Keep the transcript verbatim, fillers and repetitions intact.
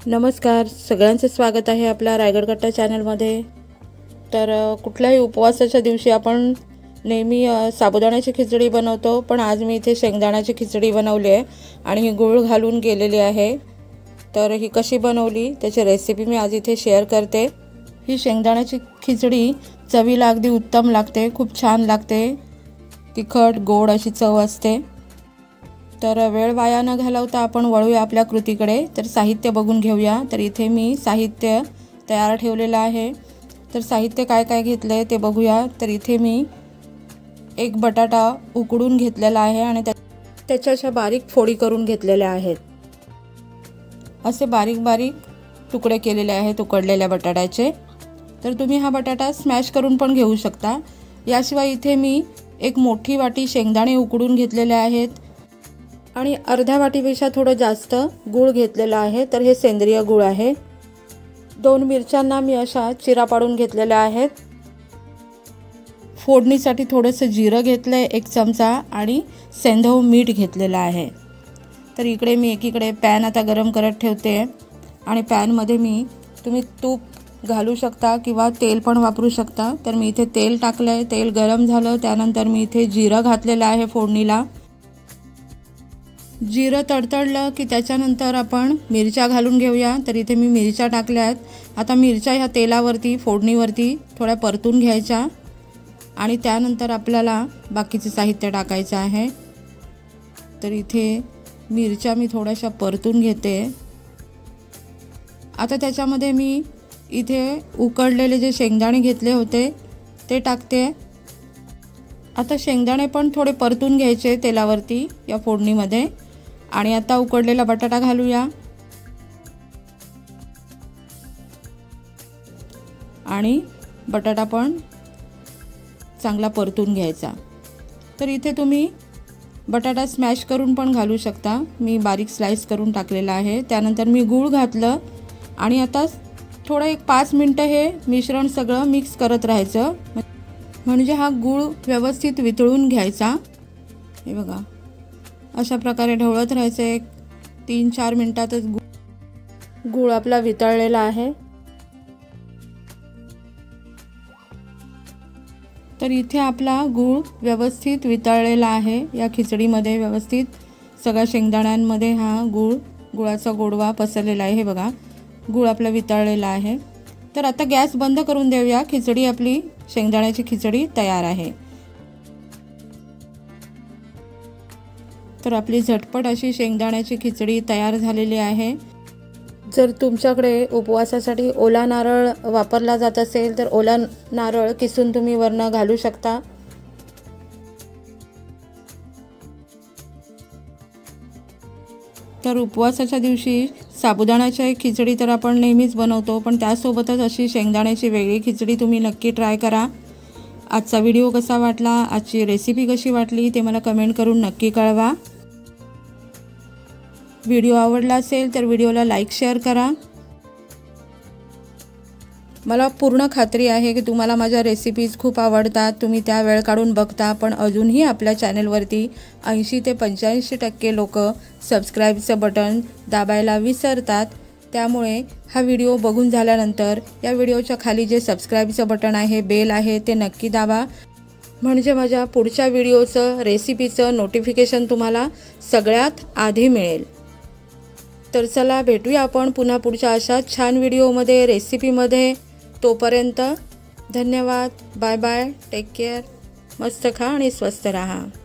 नमस्कार, सगळ्यांचे स्वागत आहे आपल्या रायगड कट्टा चॅनलमध्ये। तर कुठल्याही उपवासाच्या दिवशी आपण नेहमी साबुदाण्याची खिचडी बनवतो, पण आज मी इथे शेंगदाण्याची खिचडी बनवली आहे आणि ही गूळ घालून केलेली आहे। तर ही कशी बनवली त्याची रेसिपी मी आज इथे शेअर करते। ही शेंगदाण्याची खिचडी चवीला अगदी उत्तम लागते, खूप छान लागते, तिखट गोड अशी चव असते। तर वेळ वाया न घालवता आपण वळूया आपल्या कृतीकडे। तर साहित्य बघून घेऊया। तर इथे मी साहित्य तयार ठेवलेलं आहे। तर साहित्य काय काय घेतले ते बघूया। तर इथे मी एक बटाटा उकडून घेतलेला आहे आणि त्याच्या अशा बारीक फोडी करून घेतलेल्या आहेत। असे बारीक बारीक तुकडे केलेले आहेत उकडलेल्या बटाट्याचे। तर तुम्ही हा बटाटा स्मॅश करून पण घेऊ शकता। याशिवाय इथे मी एक मोठी वाटी शेंगदाणे उकडून घेतलेले आहेत आणि अर्ध्या वाटीपेक्षा थोडं जास्त गूळ घेतलेला आहे। तर हे सेंद्रिय गूळ आहे। दोन मिरच्यांना मी अशा चिरा पाडून घेतलेल्या आहेत। फोडणीसाठी थोडंसं जिरं घेतलंय एक चमचा आणि सेंधव मीठ घेतलेलं आहे। तर इकडे मी एकीकडे पॅन आता गरम करत ठेवते आणि पॅनमध्ये मी तुम्ही तूप घालू शकता किंवा तेल पण वापरू शकता। तर मी इथे तेल टाकलंय, तेल गरम झालं त्यानंतर मी इथे जिरं घातलेलं आहे फोडणीला। जिरं तडतडलं की त्याच्यानंतर आपण मिरच्या घालून घेऊया। तर इथे मी मिरच्या टाकल्या आहेत। आता मिरच्या ह्या तेलावरती फोडणीवरती थोड्या परतून घ्यायच्या आणि त्यानंतर आपल्याला बाकीचे साहित्य टाकायचं आहे। तर इथे मिरच्या मी थोड्याशा परतून घेते। आता त्याच्यामध्ये मी इथे उकडलेले जे शेंगदाणे घेतले होते ते टाकते। आता शेंगदाणे पण थोडे परतून घ्यायचे तेलावरती या फोडणीमध्ये आणि आता उकडलेला बटाटा घालूया आणि बटाटा पण चांगला परतून घ्यायचा। तर इथे तुम्ही बटाटा स्मॅश करून पण घालू शकता। मी बारीक स्लाइस करून टाकलेला आहे। त्यानंतर मी गूळ घातलं आणि आता थोडं एक पाच मिनटं हे मिश्रण सगळं मिक्स करत राहायचं, म्हणजे हा गूळ व्यवस्थित वितळून घ्यायचा। हे बघा अशा प्रकारे ढवळत राहायचं। एक तीन चार मिनिटातच गूळ आपला वितळलेला आहे। तर इथे आपला गूळ व्यवस्थित वितळलेला आहे। या खिचडीमध्ये व्यवस्थित सगळ्या शेंगदाण्यांमध्ये हा गूळ गुळाचा गोडवा पसरलेला आहे। हे बघा गूळ आपला वितळलेला आहे। तर आता गॅस बंद करून देऊया। खिचडी आपली शेंगदाण्याची खिचडी तयार आहे। तर आपली झटपट अशी शेंगदाण्याची खिचडी तयार झालेली आहे। जर तुमच्याकडे उपवासासाठी ओला नारळ वापरला जात असेल तर ओला नारळ किसून तुम्ही वरनं घालू शकता। तर उपवासाच्या दिवशी साबुदाण्याची खिचडी तर आपण नेहमीच बनवतो, पण त्यासोबतच अशी शेंगदाण्याची वेगळी खिचडी तुम्ही नक्की ट्राय करा। आजचा व्हिडिओ कसा वाटला, आजची रेसिपी कशी वाटली ते मला कमेंट करून नक्की कळवा। व्हिडिओ आवडला असेल तर व्हिडिओला लाईक शेअर करा। मला पूर्ण खात्री आहे की तुम्हाला माझ्या रेसिपीज खूप आवडतात, तुम्ही त्या वेळ काढून बघता, पण अजूनही आपल्या चॅनलवरती ऐंशी ते पंच्याऐंशी टक्के लोक सबस्क्राईबचं बटन दाबायला विसरतात। त्यामुळे हा व्हिडिओ बघून झाल्यानंतर या व्हिडिओच्या खाली जे सबस्क्राईबचं बटन आहे, बेल आहे, ते नक्की दाबा, म्हणजे माझ्या पुढच्या व्हिडिओचं रेसिपीचं नोटिफिकेशन तुम्हाला सगळ्यात आधी मिळेल। तर चला भेटूया आपण पुन्हा पुढच्या अशा छान व्हिडिओमध्ये, रेसिपीमध्ये। तोपर्यंत धन्यवाद, बाय बाय, टेक केअर, मस्त खा आणि स्वस्त रहा।